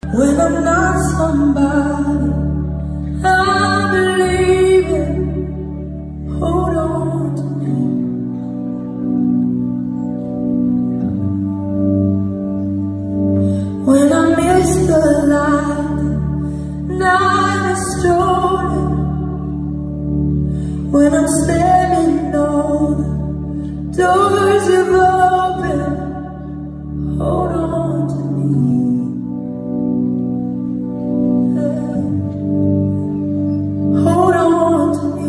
When I'm not somebody I believe in, hold on to me. When I miss the light, night is stolen. When I'm standing on the doors have opened, hold on to me. Hold on to me.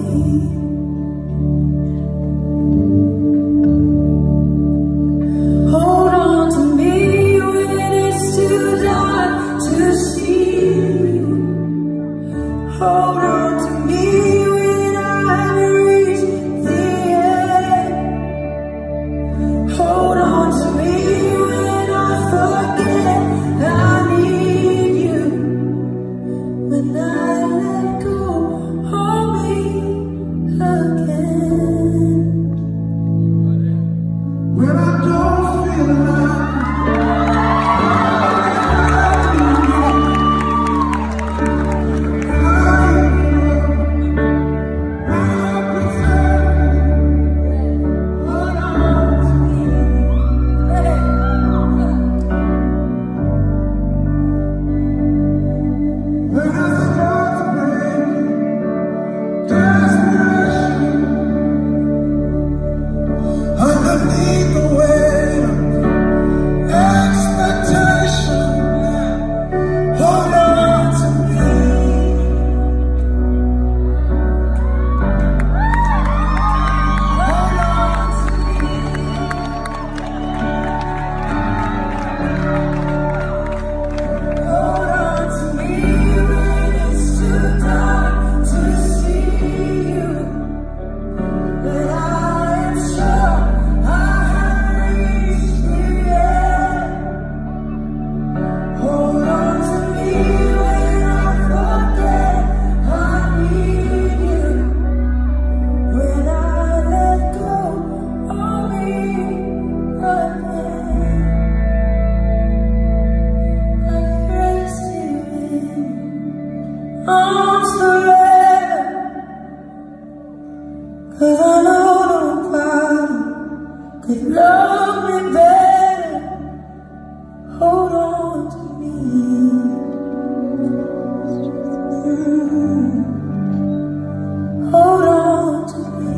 Hold on to me when it's too dark to see you. Hold on to me when I've reached the end. Hold on to me when I forget I need you. When I let go, hold me again. When I don't feel like arms forever, 'cause I know nobody could love me better. Hold on to me. Hold on to me.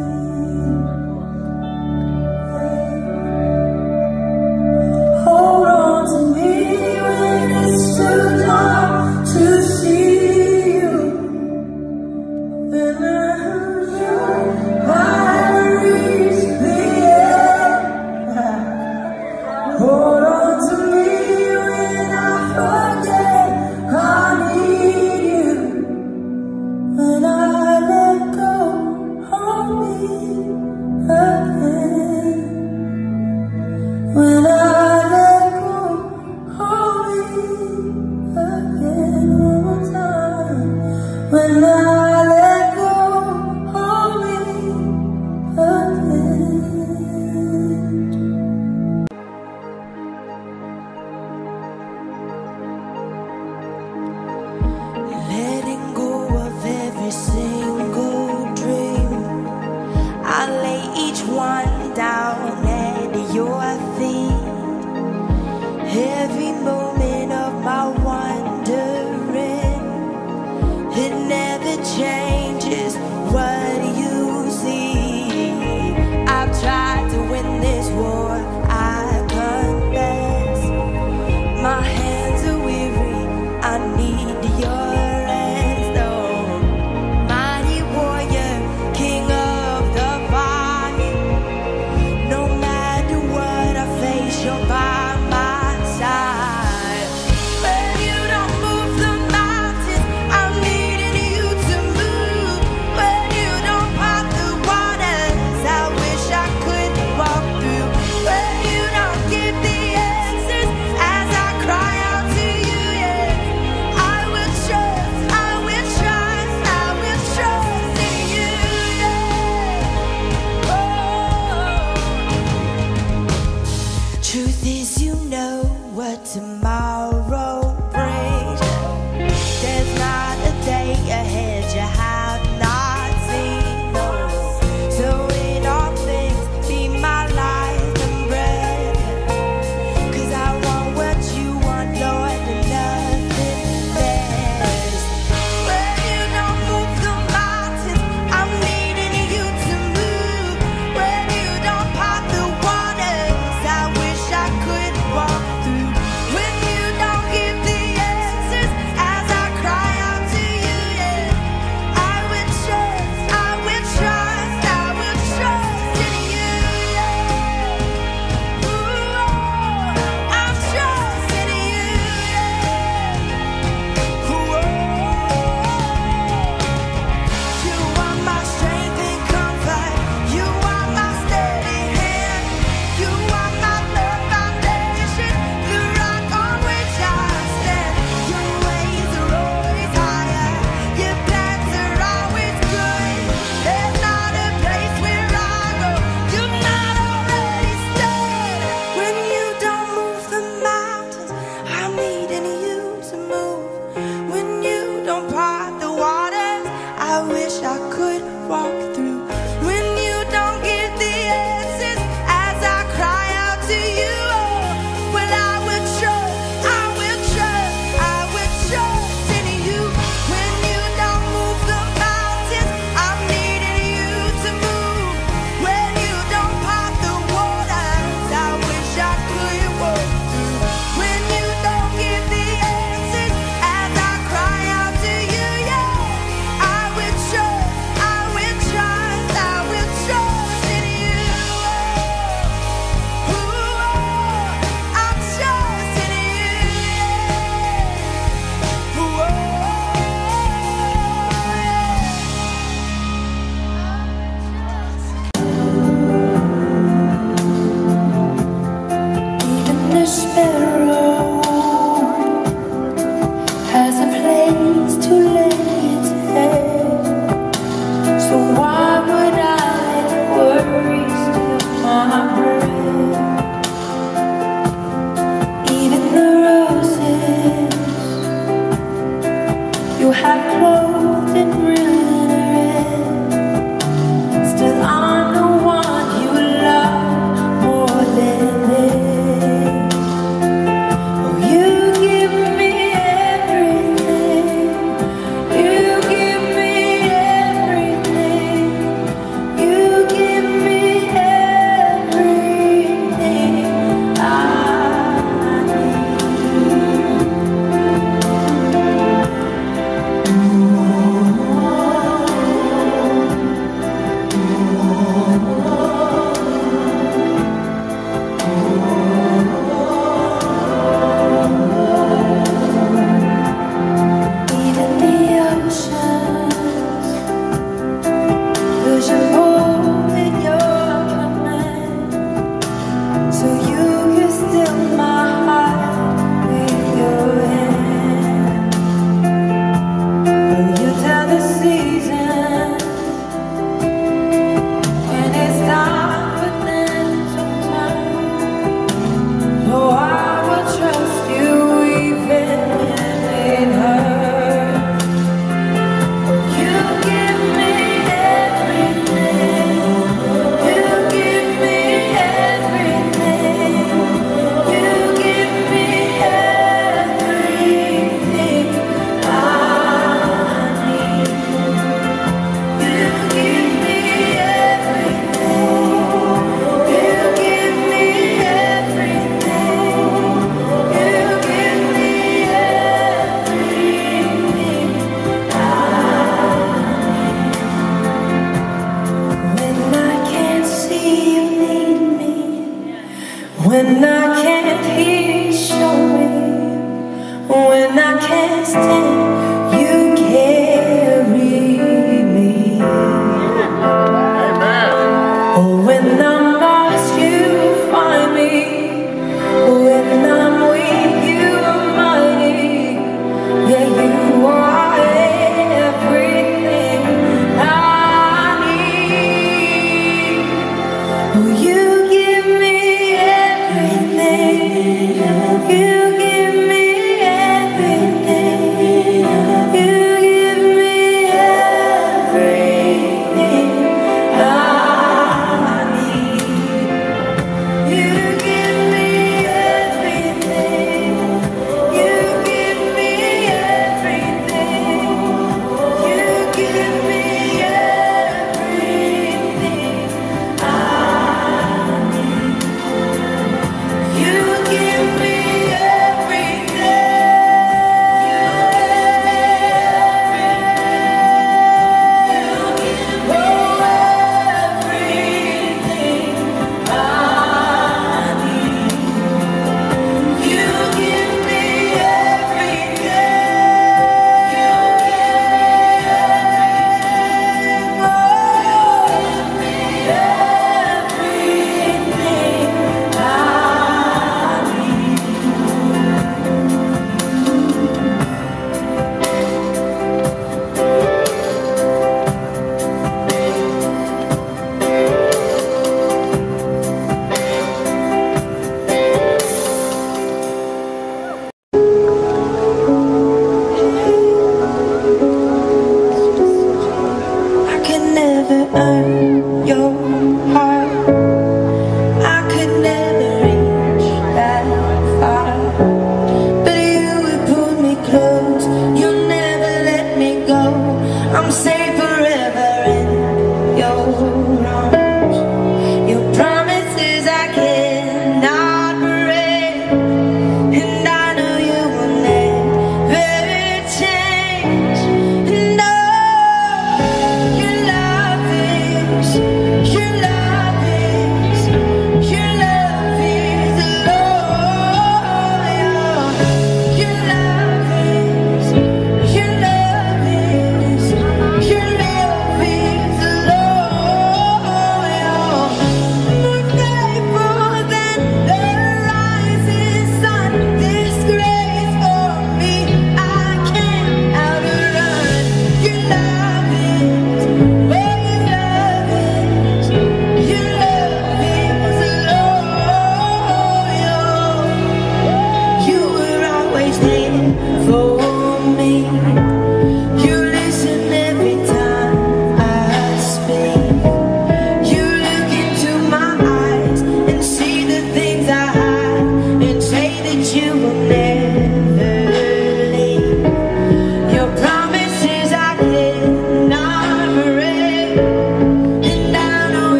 Hold on to me when it's too dark to see you. You give me everything.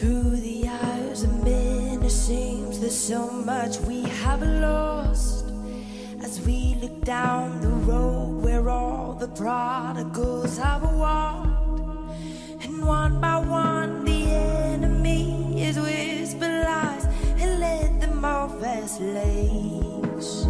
Through the eyes of men, it seems there's so much we have lost. As we look down the road where all the prodigals have walked, and one by one the enemy is whisper lies and let them off as slaves.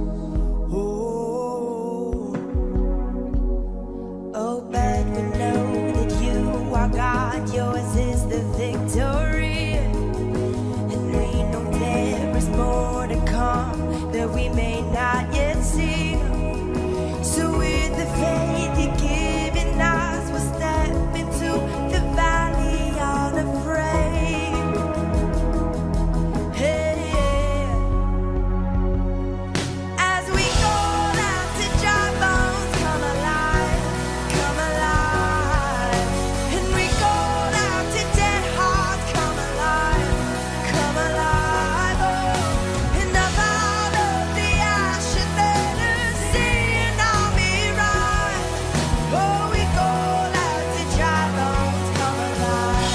Oh, but we know that you are God, yours is the victory, and we know there is more to come that we may not yet see. So with the faith you're giving us, we'll step into the valley unafraid. Hey, as we call out to dry bones, come alive, and we call out to dead hearts, come alive, oh, and up out of the ashes let us see an army rise. Oh, we call out to dry bones, come alive.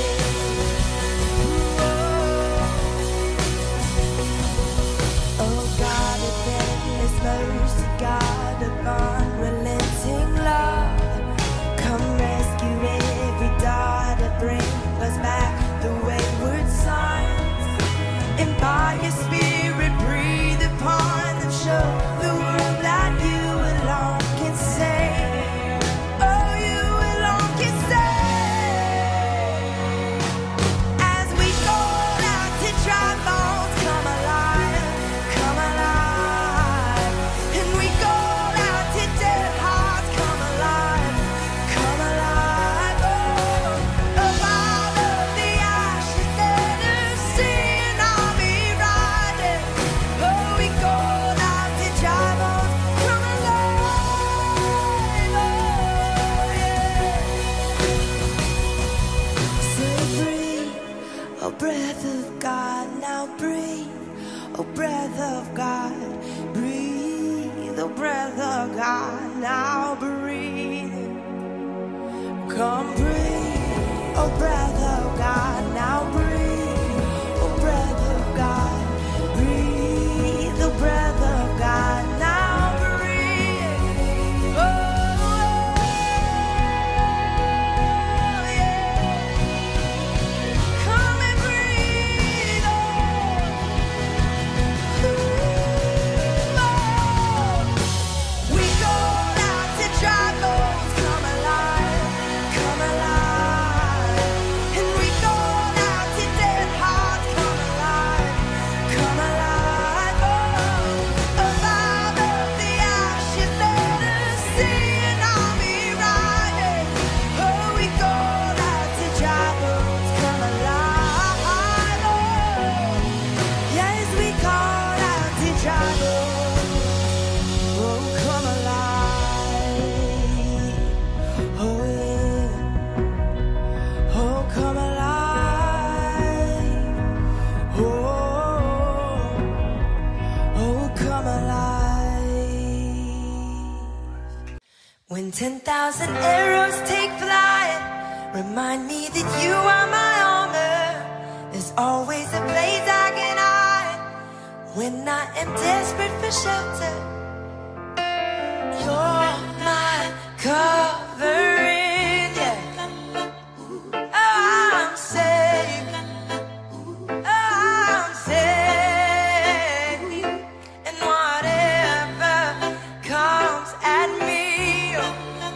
Oh, God of endless mercy, God of unrelenting love, come rescue every daughter, bring us back the wayward sons, and by your spirit breathe upon them, show the world that you alone can save. Oh, you alone can save. As we call out to dry bones, come alive, and we call out to dead hearts, come alive, oh, up out of the ashes let us see an army riding. Oh, we call out to dry bones, come alive, oh, yeah. Say breathe, oh breath of God, now breathe, oh breath of God, breathe, oh breath of God, now breathe. Come breathe, oh breath of God, now breathe, oh breath of God, breathe, oh breath of God, now breathe. Oh, yeah. Come and breathe, we call out to dry bones, come alive, and we call out to dead hearts, come alive, oh, up out of the ashes let us see an army riding. Oh, we call out to dry bones, come alive, oh, yes, we call out to dry bones, oh, come alive, oh, yeah, oh, come alive, oh, come alive. When 10,000 arrows take flight, remind me that you are my armor. There's always a place I can hide when I am desperate for shelter. You're my covering, yeah. Oh, I'm safe. Oh, I'm safe. And whatever comes at me, oh,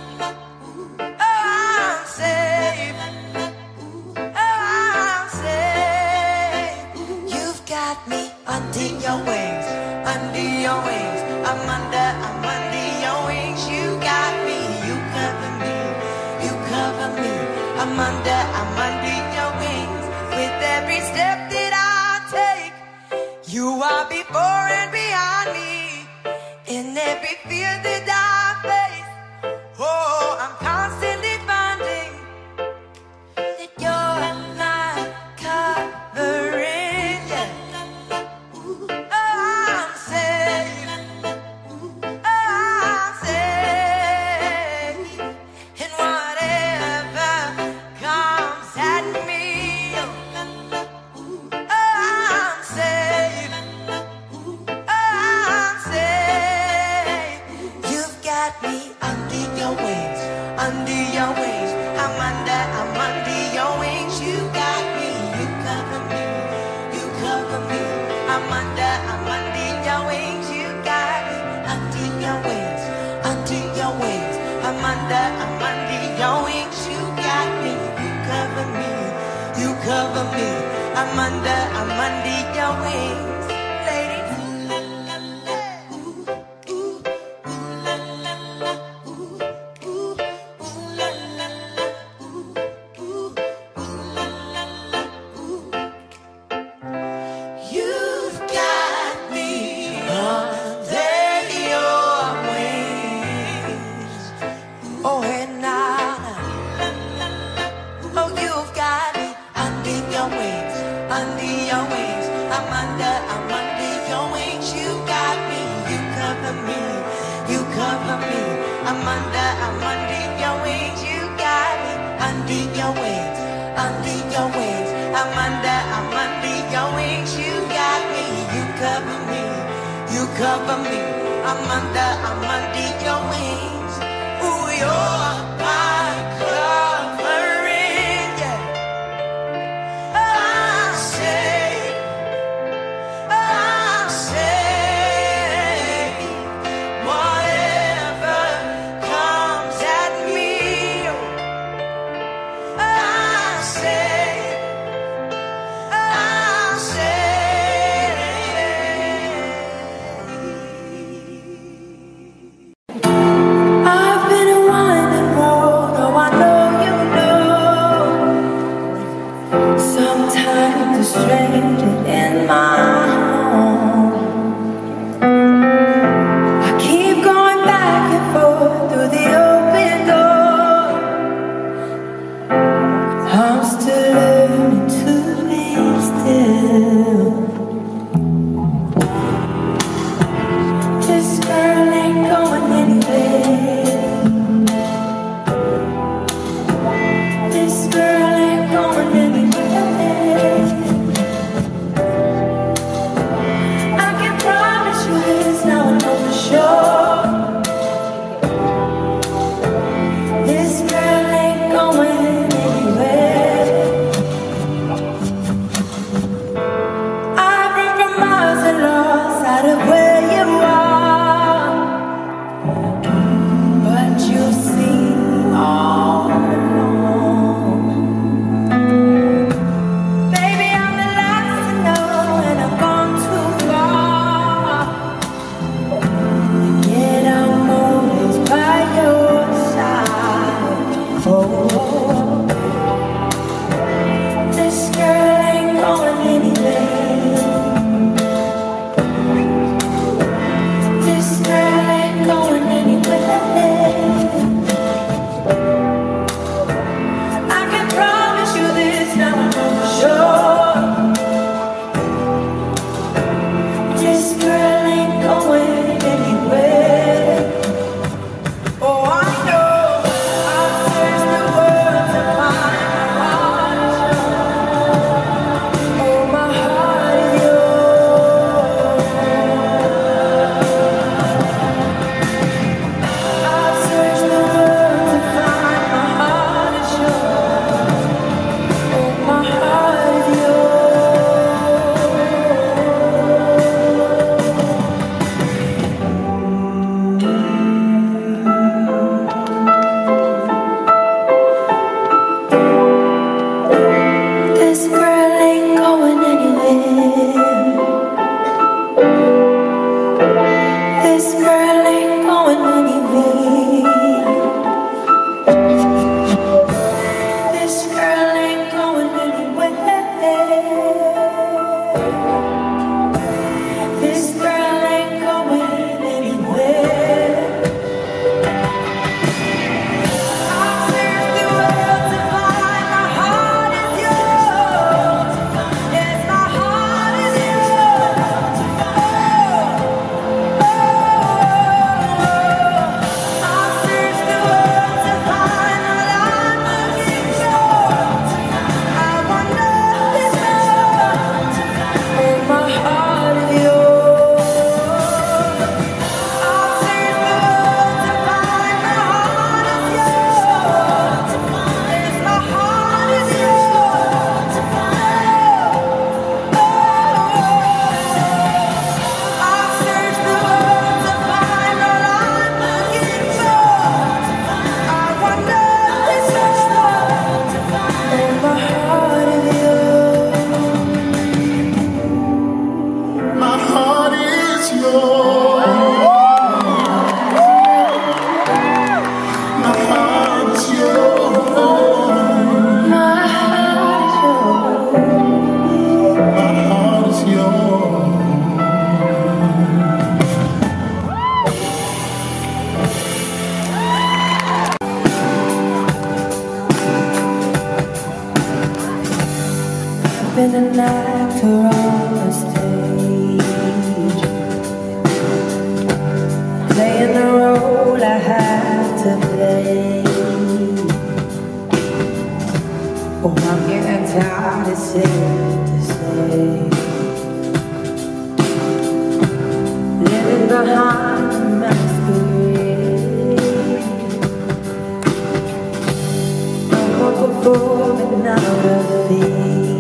I'm safe. Oh, I'm safe. You've got me under your wings, under your wings. I'm under your wings. You got me, you cover me, you cover me. I'm under your wings. With every step that I take, you are before and behind me. In every fear that I face, oh, I'm constantly finding that you're my covering, yeah. Oh, I'm safe. Oh, I'm safe. And whatever comes at me, oh, I'm under your wings. You got me under your wings, under your wings. I'm under your wings. You got me, you cover me, you cover me. I'm under your wings, lady. Ooh la la la, ooh ooh, ooh la la la, ooh ooh, ooh la la la, ooh ooh, ooh la la la, ooh. You've got me under your wings. Oh and now, oh you've got me under your wings, under your wings. I'm under your wings. You got me, you cover me, you cover me. I'm under your wings. You got me under your wings, under your wings. I'm under your wings. You got me, you cover me, you cover me. I'm under your wings. Ooh, you're my covering, yeah. I'm safe, I'm safe. Whatever comes at me, I'm safe, I'm safe. I've been a winding road, oh I know you know. Sometimes a stranger in my home. I keep going back and forth through the open door. I'm still learning to be still. This girl ain't going anywhere. This girl ain't going anywhere. I can promise you this, now I know for sure. This girl ain't going anywhere. been an actor on the stage, playing the role I had to play. Oh, I'm getting tired, it's safe to say, living behind the masquerade. No more performing out of fear.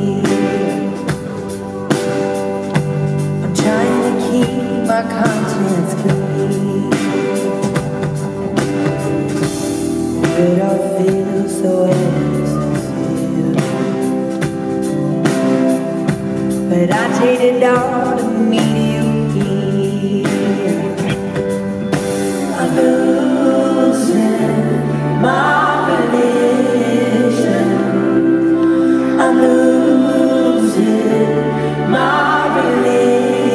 My conscience clean, but I feel so insincere. But I traded all to meet you here. I'm losing my religion. I'm losing my religion.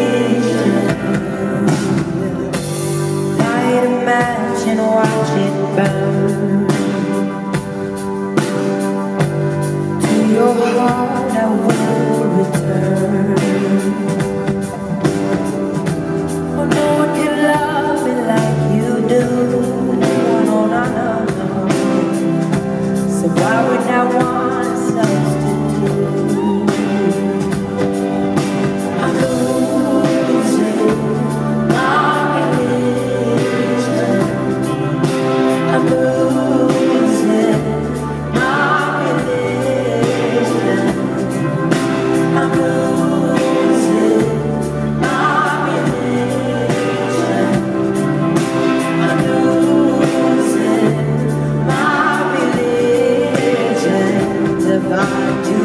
And watch it burn. To your heart I will return. Oh, no one can love me like you do. No, no, no, no. So why would I want a substitute? I'm losing my religion. I'm losing my religion. I'm losing my religion. I'm losing my religion to find you.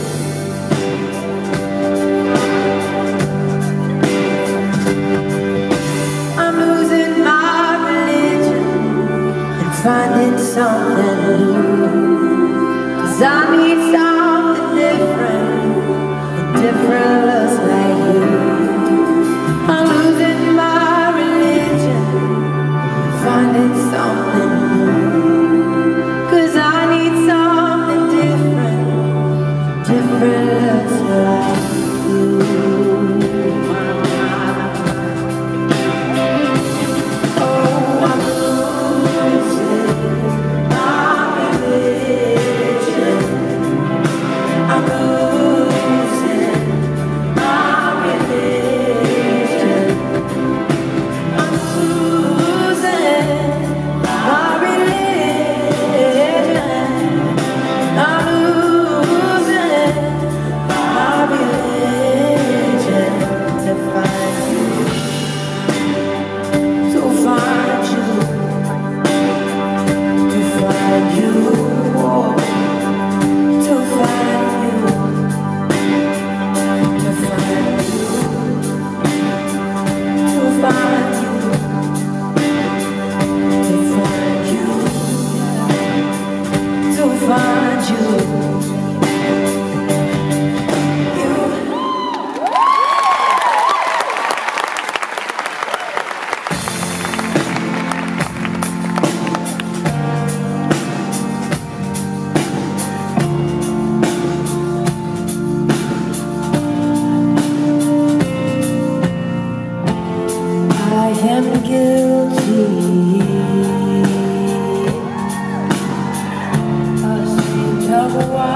I'm losing my religion and finding something new, 'cause I need something different, and different looks like you. I'm losing my religion and finding something new, 'cause I need something different, different looks like you. I am guilty. I seem to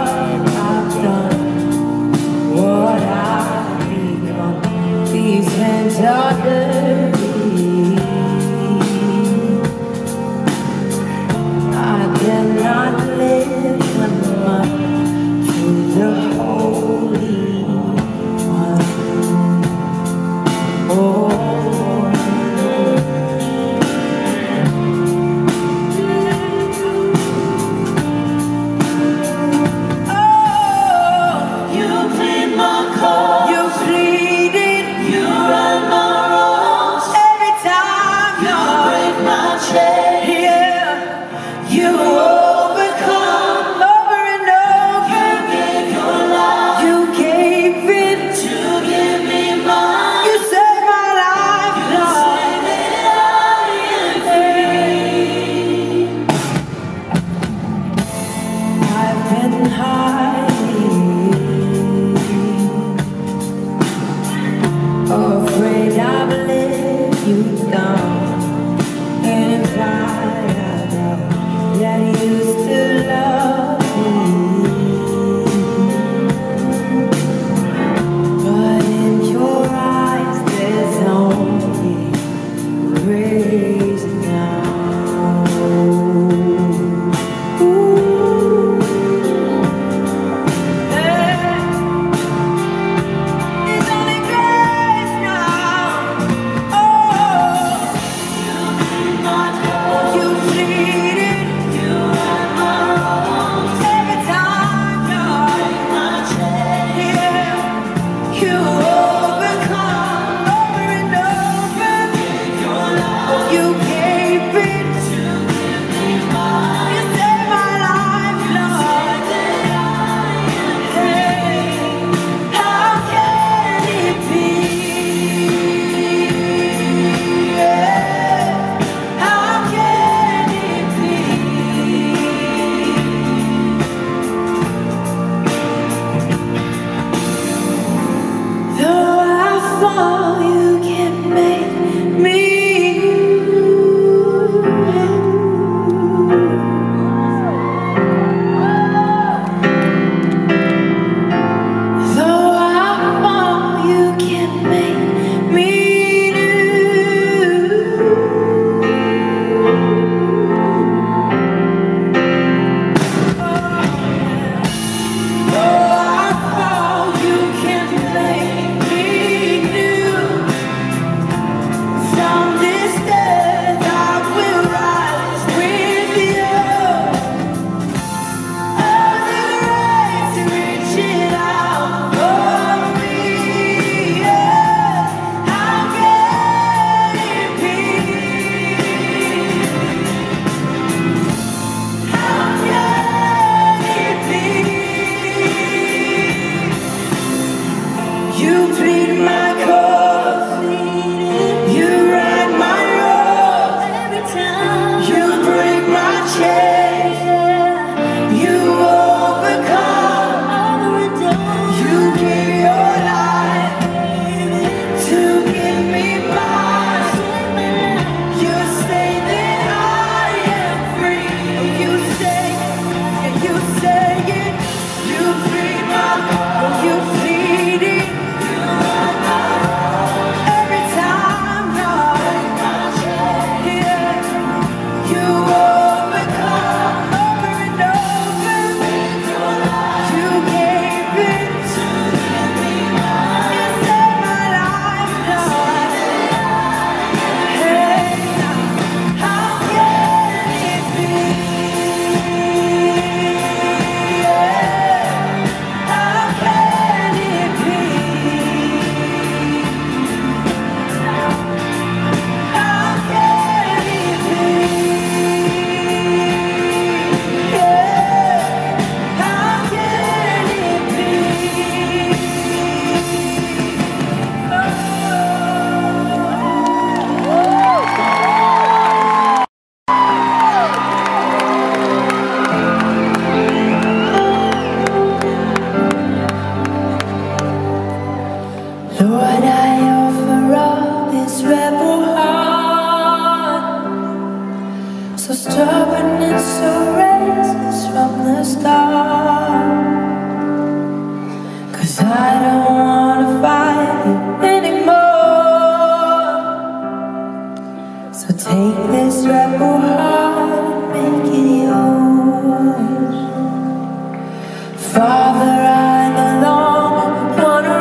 Father, I no longer wanna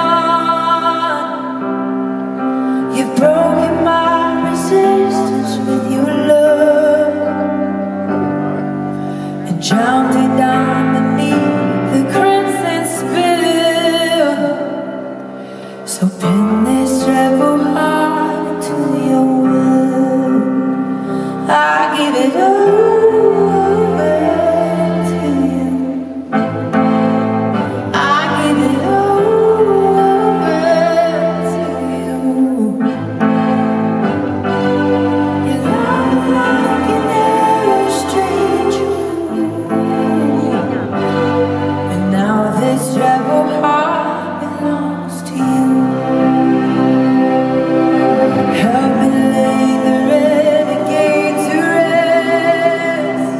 run. You've broken my resistance with your love and drowned it down beneath the crimson spill. So pin this rebel heart to your will. I give it over to you. I give it over to you. Your love is like an arrow straight true. And now this rebel heart belongs to you. Help me lay the renegade to rest.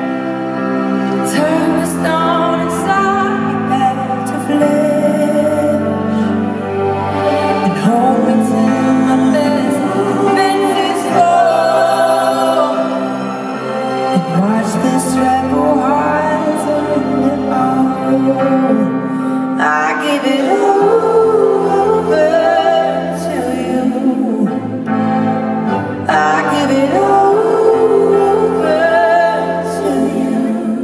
Turn the stone inside me back to flesh. And hold me till my best defenses fall. And watch this rebel heart surrender all. I give it over to you. I give it over to you.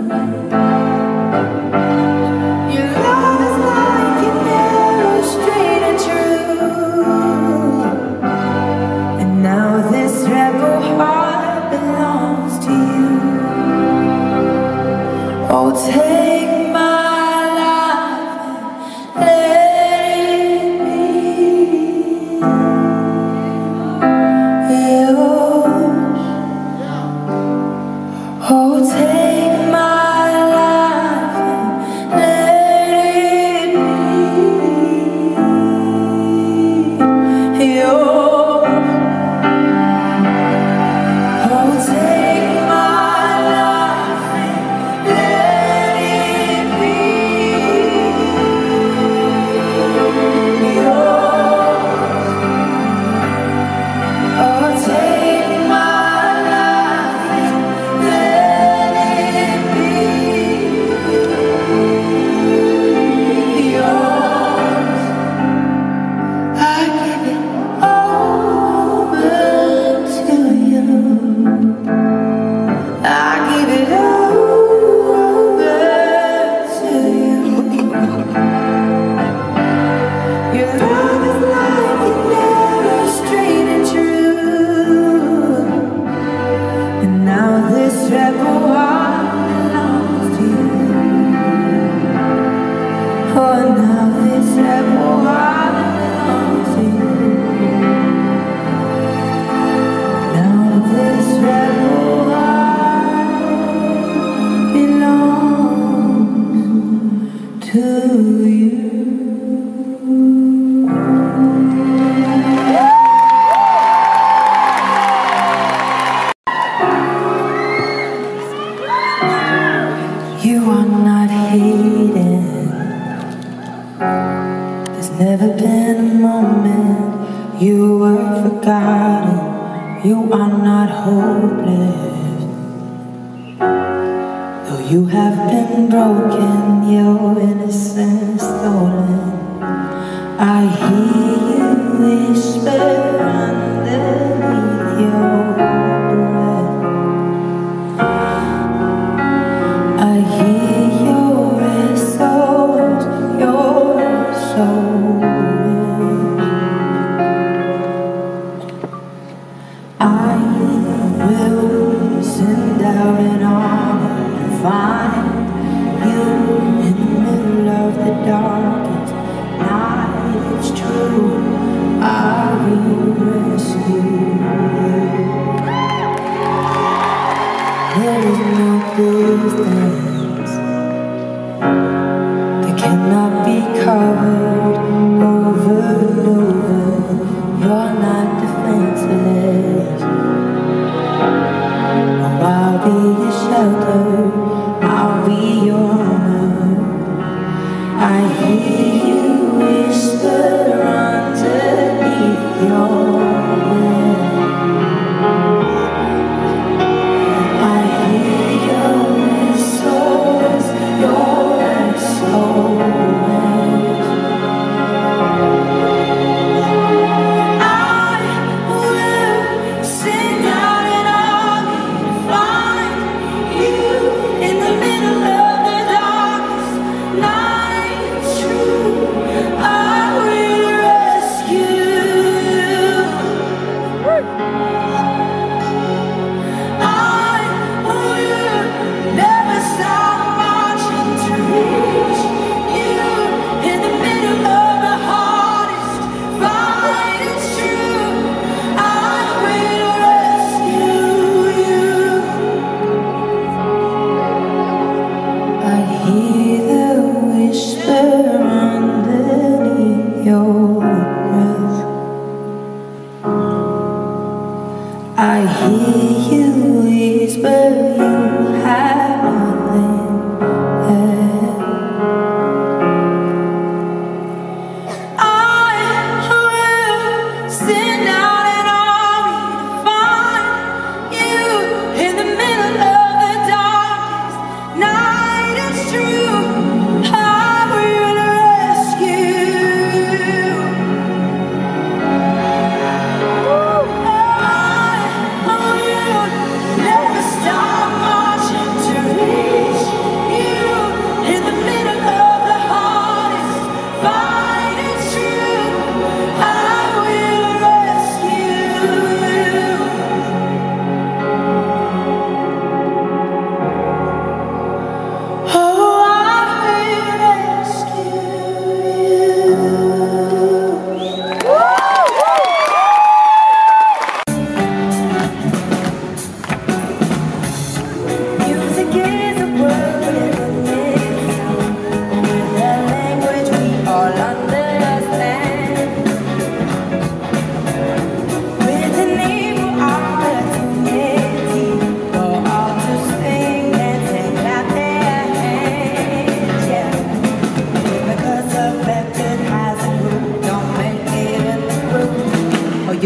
Your love is like an arrow straight and true. And now this rebel heart belongs to you. Oh, take my life and let it be yours. Oh, take my life and let it be yours. Oh, take my life and let it be yours. Oh, take my life and let it be yours. I give it over to you. I give it over to you. Your love is like an arrow straight and true. And now this rebel heart belongs to you. Oh, now this rebel heart belongs to you. Now this rebel heart belongs to you. You are not hated. There's never been a moment you were forgotten. You are not hopeless. Though you have been broken, your innocence stolen. I hear you whisper underneath your breath. I hear your SOS, your soul. I will send out an army and find you in the middle of the darkest night. It's true, I will rescue you. There is no distance that cannot be covered over and over. You're not defenseless. Oh, I'll be your shelter, I'll be your armor. I hear you whisper underneath your breath. I hear your SOS, your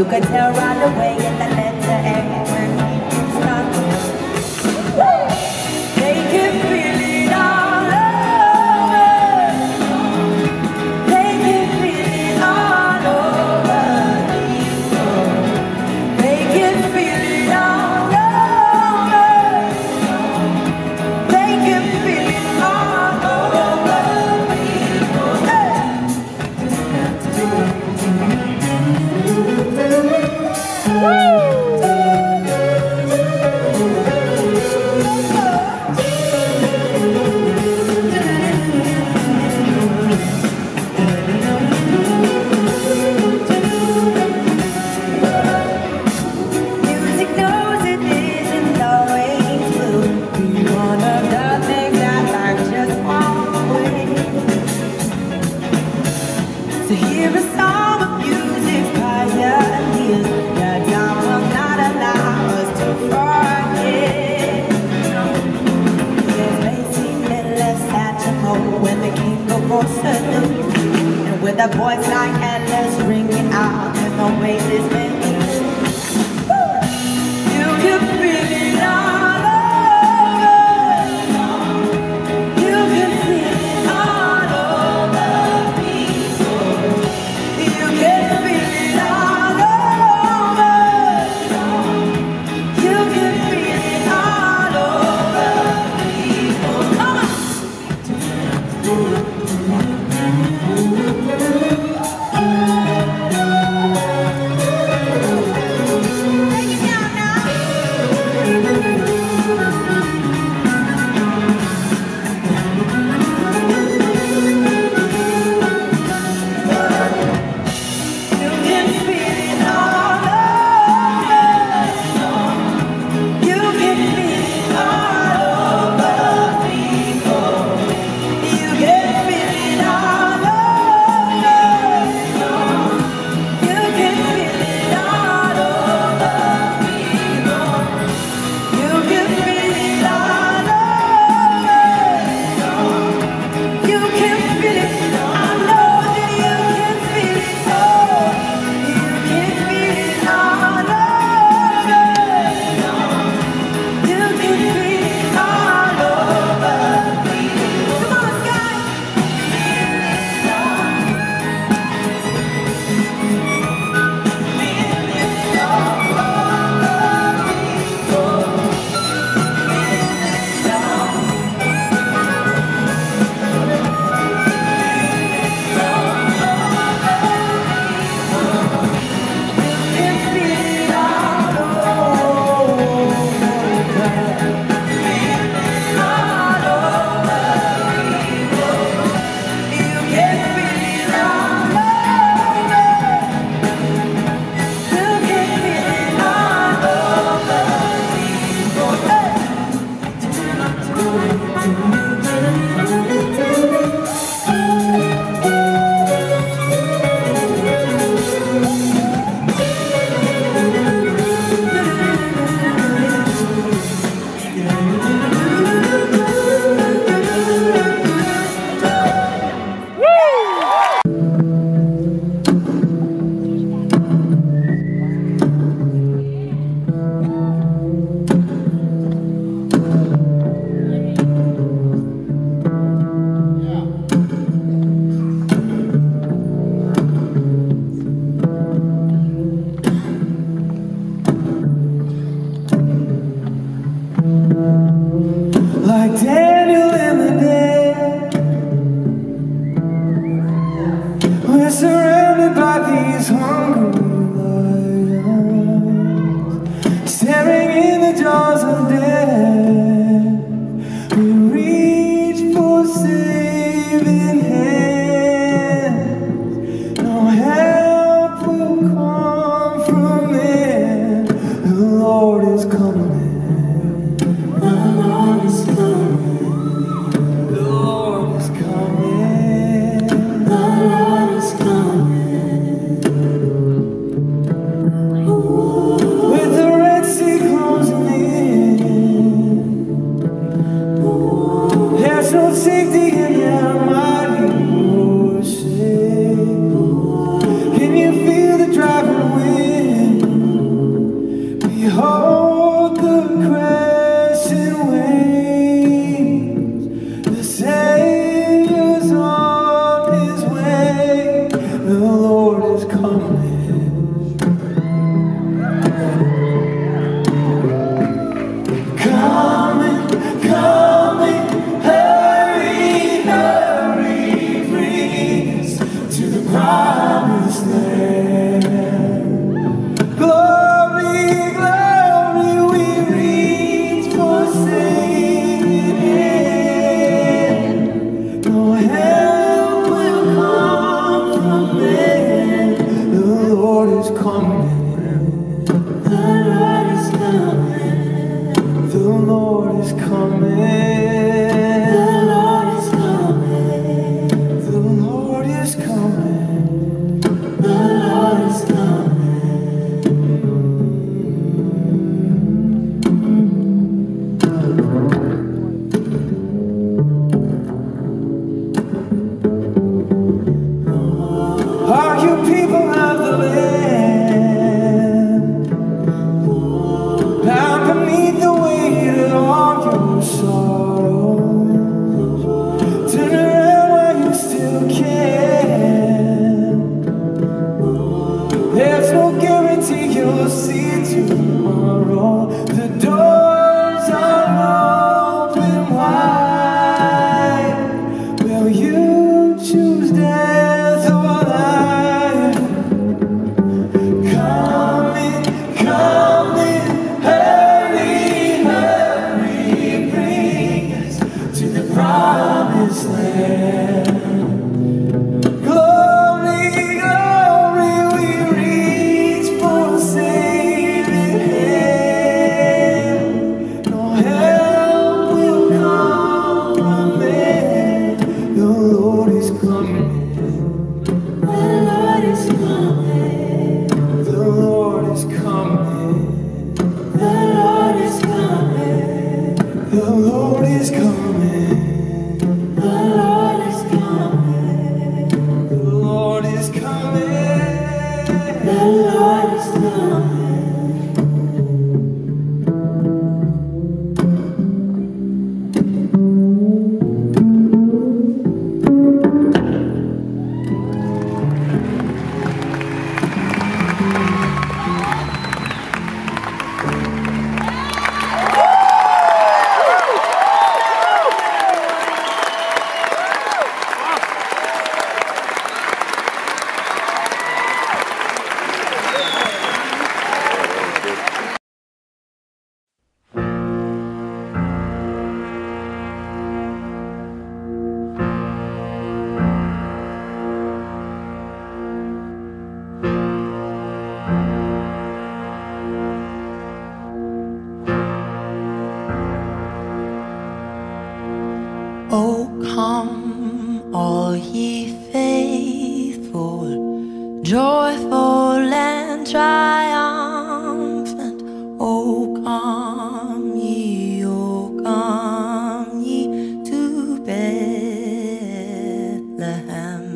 You could tell right away in the letter A when people start. They can feel it all over. They can feel it all over. They can feel it all over. They can feel it all over. Music knows it isn't always blue. Be one of the things that life just won't win. So here is some of music's pioneers that time will not allow us to forget. It may seem a little less satirical when the king of Russia knew. And with a voice like endless ringing out, there's no way this man is. You can feel it all over. You can feel it all over people. You can feel it all over. You can feel it all over people. Come on. Take it down now. You can feel it all over. You can feel it all over people. You can feel it all choose death or life. Come in, hurry, hurry, bring us to the promised land. Glory, glory, we reach for saving hand. No help will come from man. The Lord is coming. The Lord is coming. The Lord is coming. The Lord is coming. The Lord is coming. The Lord is coming. The Lord is coming. The Lord is coming. Oh, come, all ye faithful, joyful and triumphant. Oh, come ye to Bethlehem.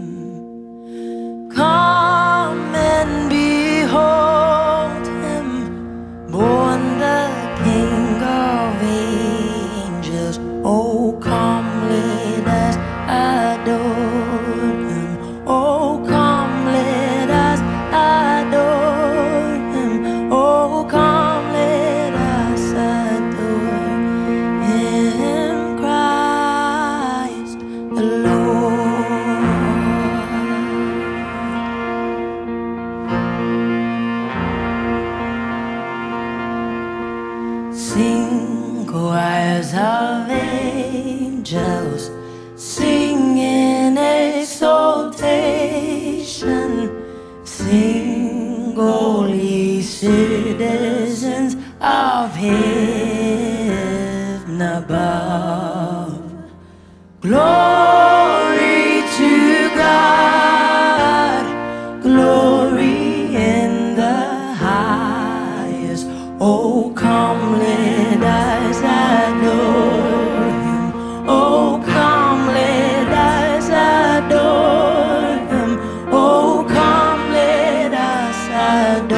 Come and behold him, born the King of angels. Oh, come, let us adore him. Oh, come, let us adore him. Oh, come, let us adore him, Christ the Lord. Sing, choirs of angels, sing in exaltation. Sing, all ye citizens of heaven above. Glory to God, glory in the highest. Oh, come, let us adore him. Oh, come, let us adore him. Oh, come, let us adore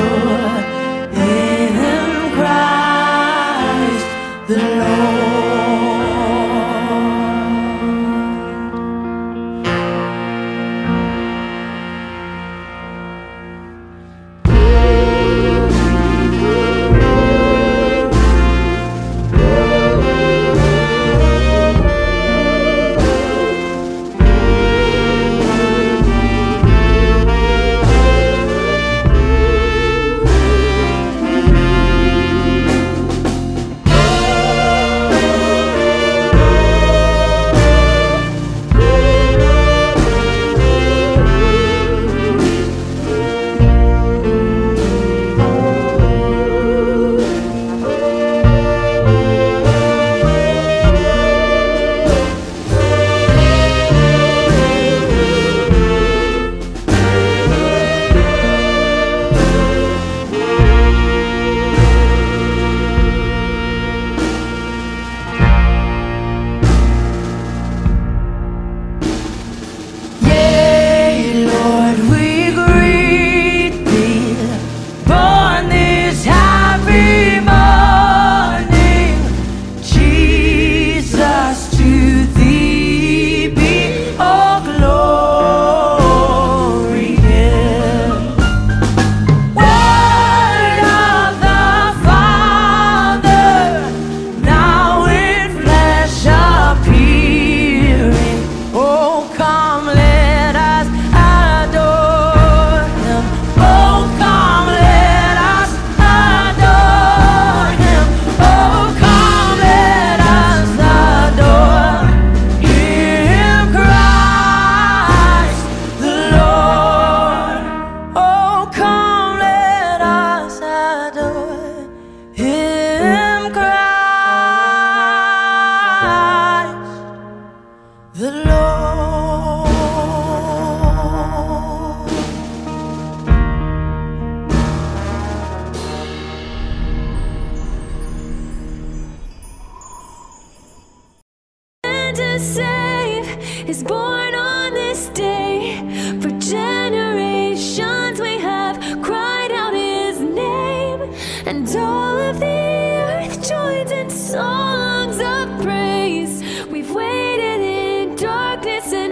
To save is born on this day. For generations we have cried out his name, and all of the earth joins in songs of praise. We've waited in darkness and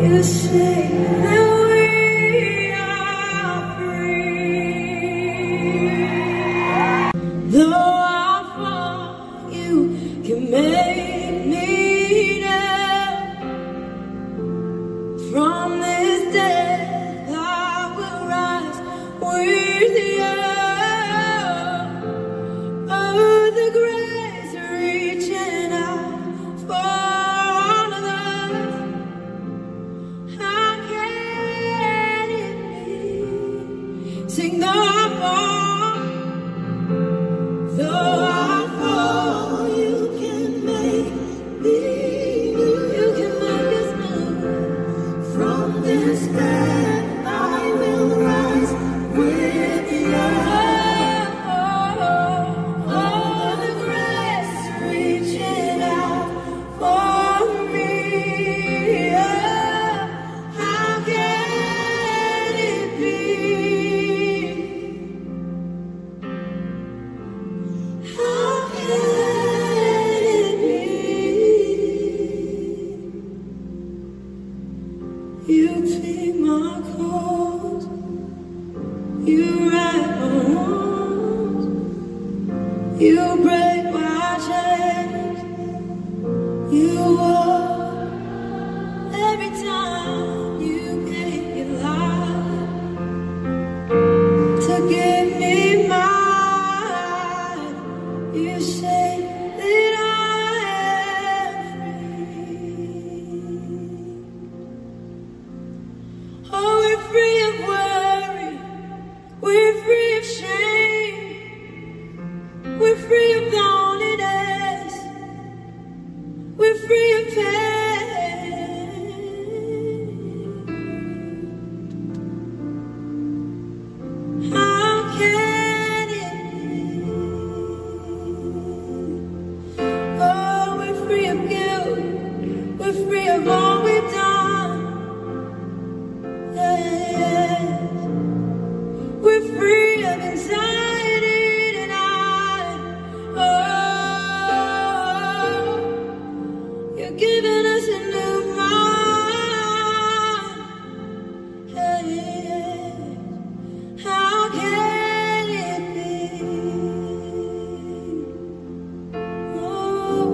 You say that we are free. Though I fall, you can make me now. From this death I will rise with you. Oh, the grace reaching out for all of us. How can it be? Sing though I fall, though I fall, you can make me new. You can make us new. From this death I will rise with you. Oh, the grace reaching out for me. How can it be? How can it be? You take my clothes, you write my wrongs, you break my chains, you walk every time you gave your life to give me mine. You say that I am free. Oh, we're free of worry, we're free of shame, we're free of loneliness, we're free of pain. How can it be? Oh, we're free of guilt, we're free of all we've done. Yes. We're free of anxiety tonight. Oh, you're giving us a new mind. Hey, how can it be? Oh,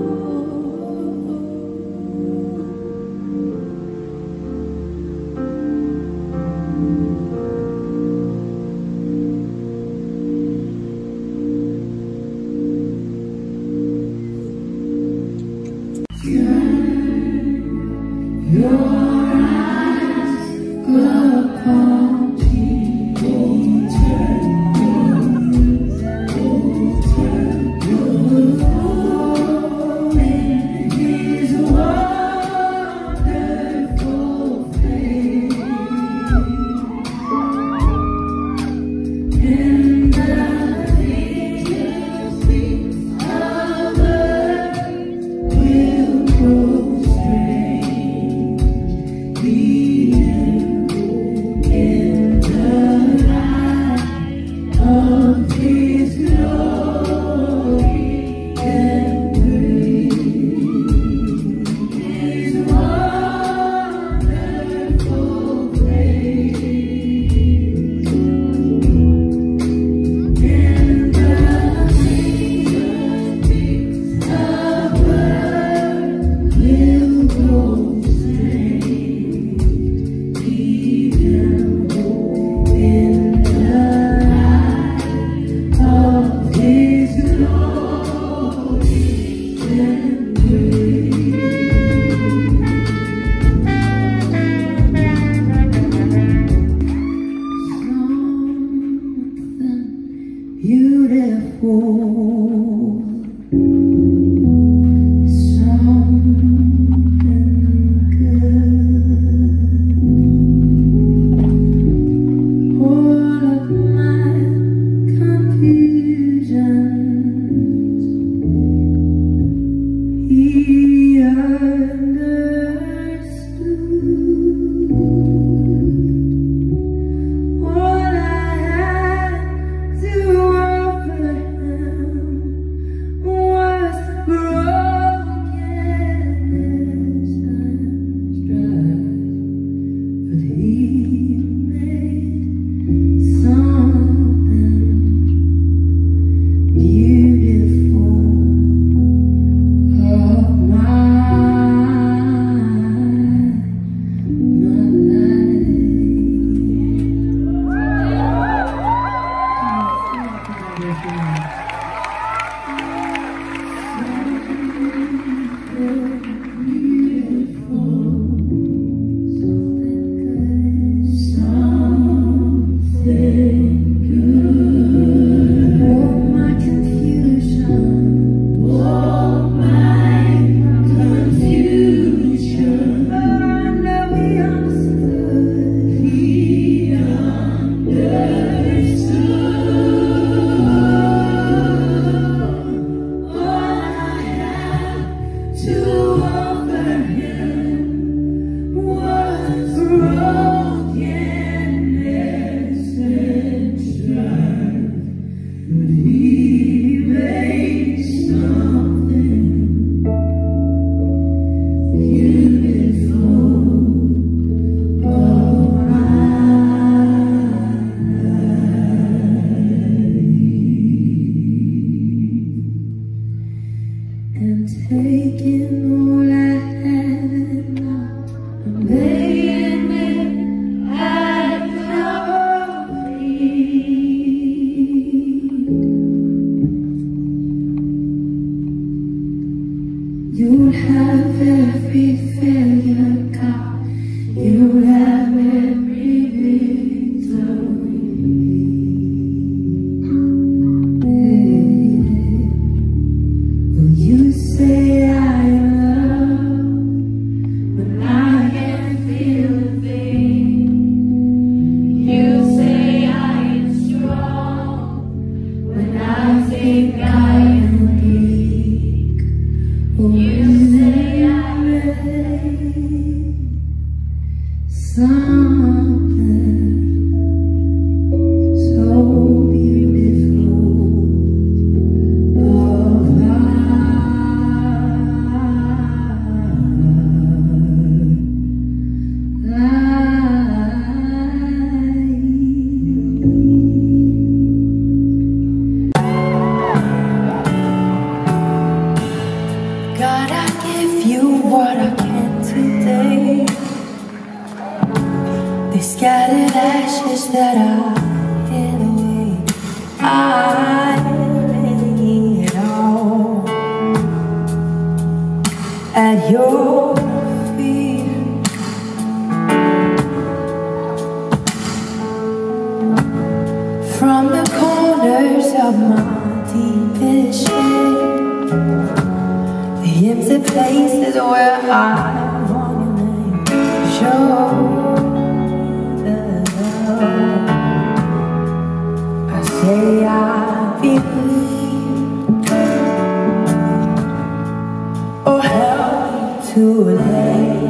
That I hid away, I lay it all at your feet. From the corners of my deepest shame, the empty places where I want your name, show. Say I believe, or help me to lay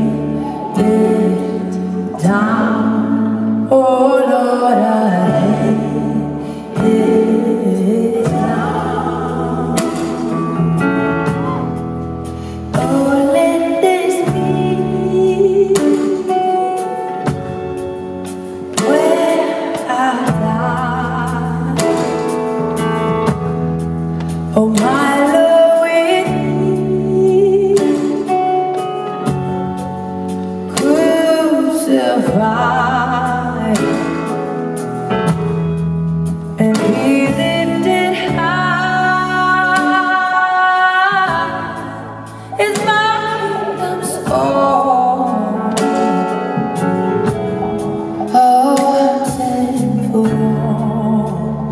it down. Oh Lord, I lay it down. Oh, let this be where I die. Oh, my love with me, crucified, and be lifted high is my kingdom's all. Oh, once and for all.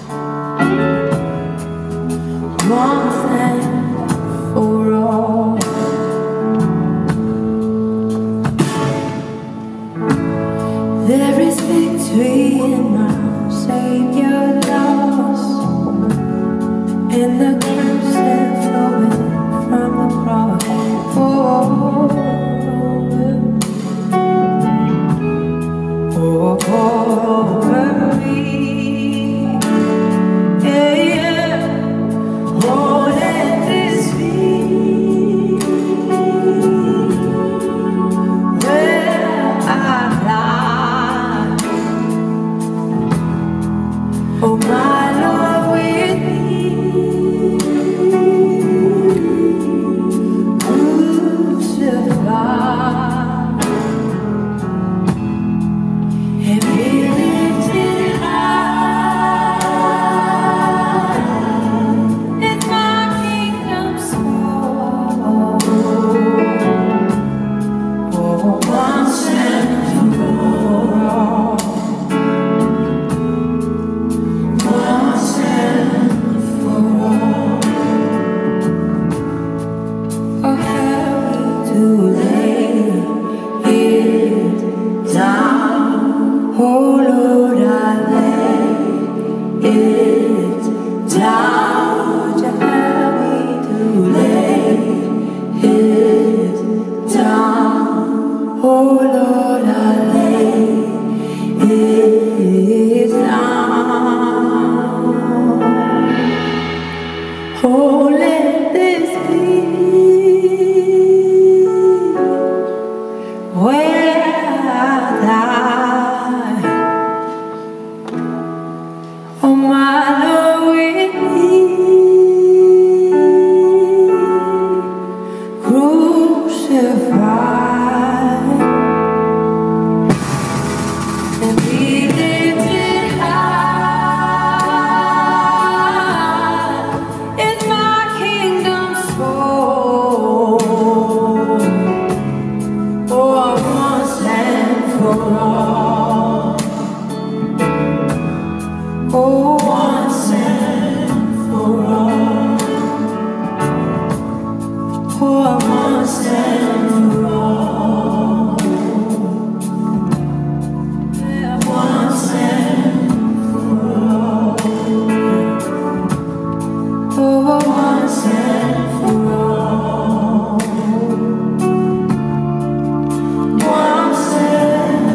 Once and for all. There is victory in my Savior lost, in the crimson flowing from the cross. Over me, yeah, yeah. Oh, let this be where I lie. Oh, my Lord with me, crucified. And be lifted high is my kingdom's all. Oh, once and for all. Once and for all. Oh, help me to lay it down. Oh Lord, I lay it down. Would you help me to lay it down? Oh Lord, I lay it down. Oh, let this be where I die. Oh, my Lord with me, crucified, and be lifted high is my kingdom's soul. Oh, once and for all. Oh, once and for all. Oh, once and for all. Yeah, once and for all. Oh, once and for all. Once and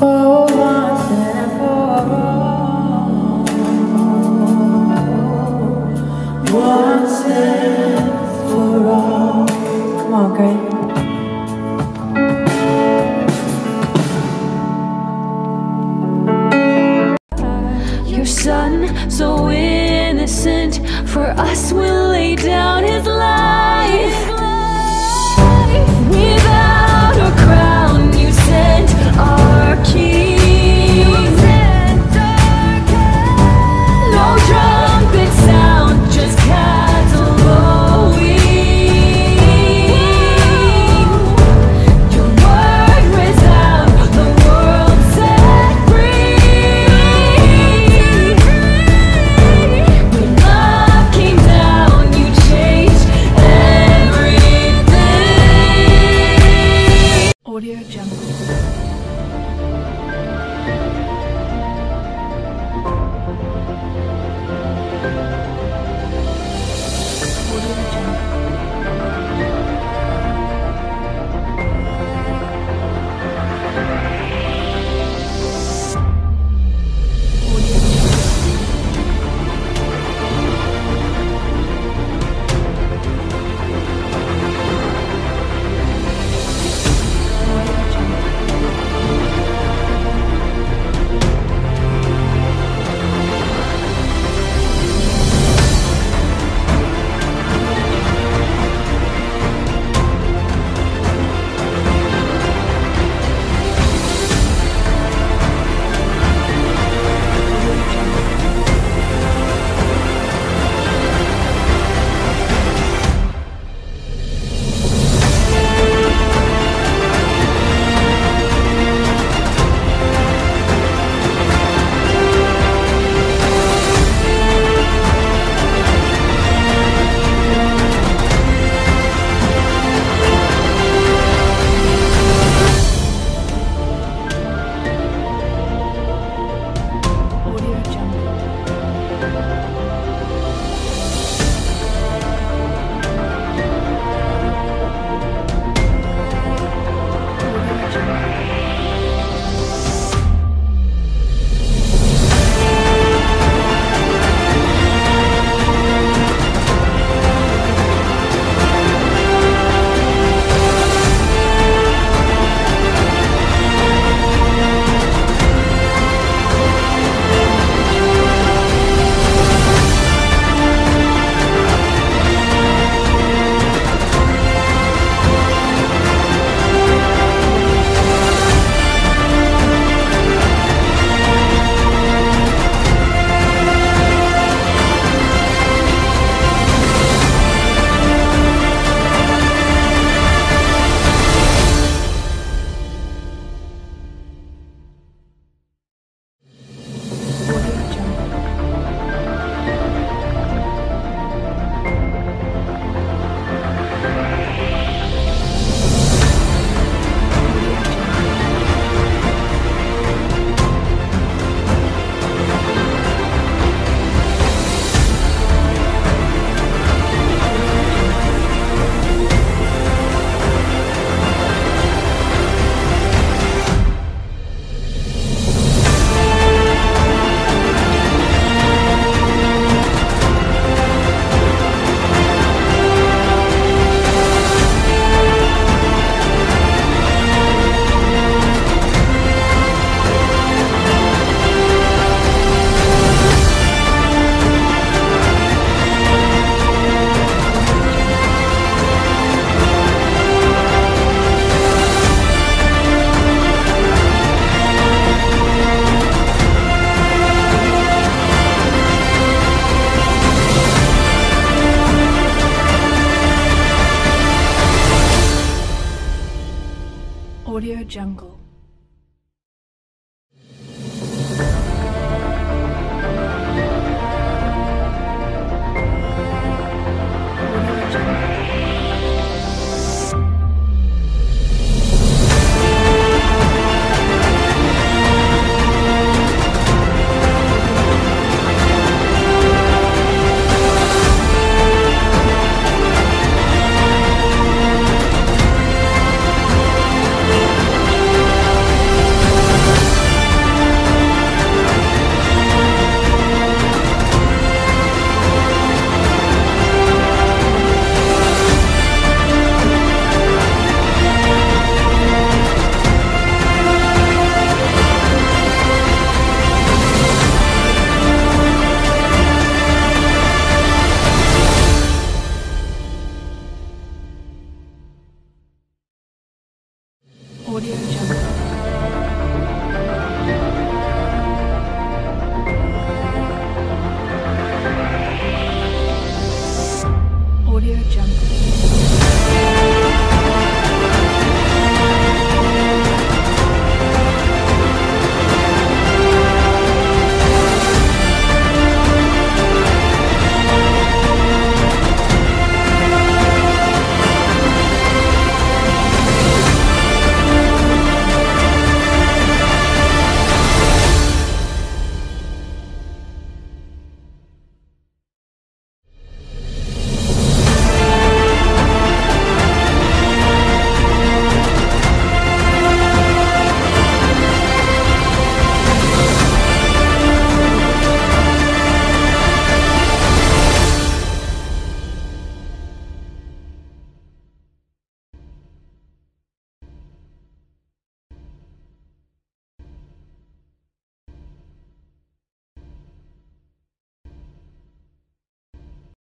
Oh, once and for all. Once and for all. Come on, Greg. Your son, so innocent, for us will lay down